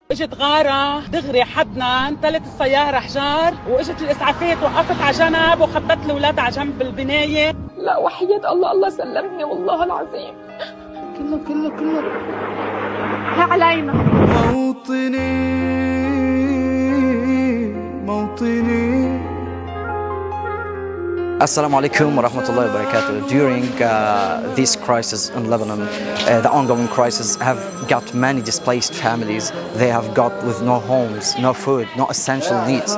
اجت غارة دغري حدنا، انتلت السيارة حجار، واجت الاسعافات وقفت على جنب وخبت الاولاد على جنب بالبناية. لا وحياة الله، الله سلمني والله العظيم. كله ها علينا. موطني. Assalamu alaikum wa rahmatullahi wa barakatuh. During this crisis in Lebanon, the ongoing crisis have got many displaced families. They have got with no homes, no food, no essential needs.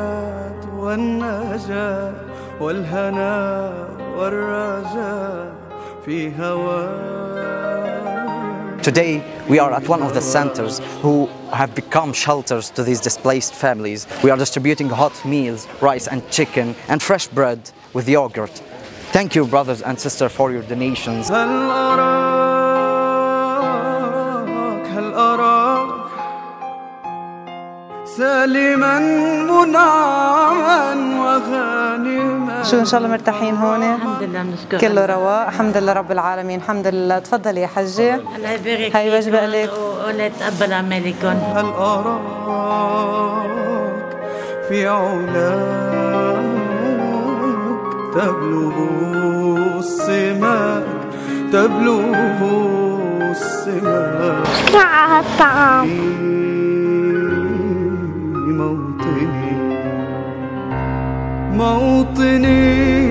Today, we are at one of the centers who have become shelters to these displaced families. We are distributing hot meals, rice and chicken, and fresh bread with yogurt. Thank you, brothers and sisters, for your donations. سالما منعما وغانما. شو ان شاء الله مرتاحين هون؟ الحمد لله بنشكر كله رواق، الحمد لله رب العالمين، الحمد لله. تفضلي يا حجة. الله يبارك هاي وجبة لك ولا يتقبل اعمالكم. هل اراك في علاك تبلغ السماك، تبلغ السماك. مع الطعام. موطني